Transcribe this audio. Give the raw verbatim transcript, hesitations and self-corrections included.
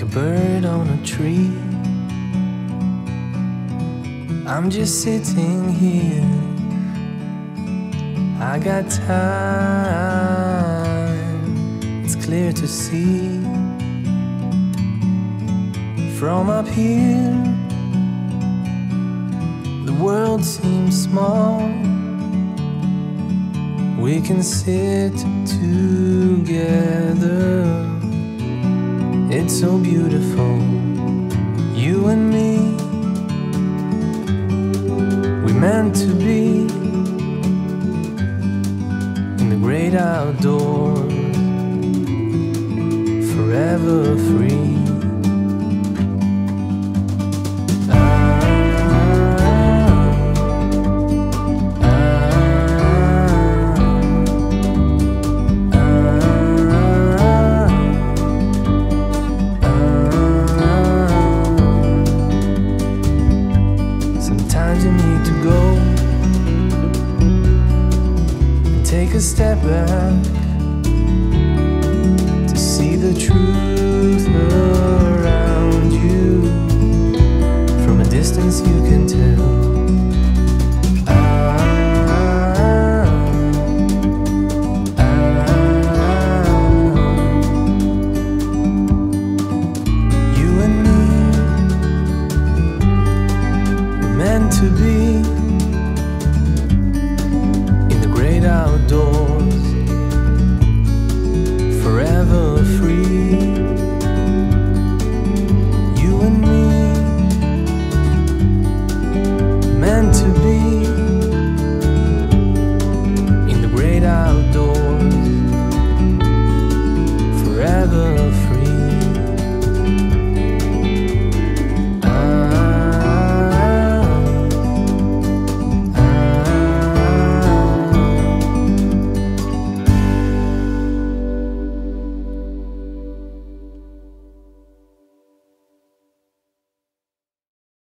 bird on a tree. I'm just sitting here, I got time, it's clear to see. From up here, the world seems small. We can sit together, it's so beautiful, you and me. We meant to be in the great outdoors, forever free. You need to go and take a step back to see the truth around you. From a distance you can tell. Ah, ah, ah. You and me, meant to be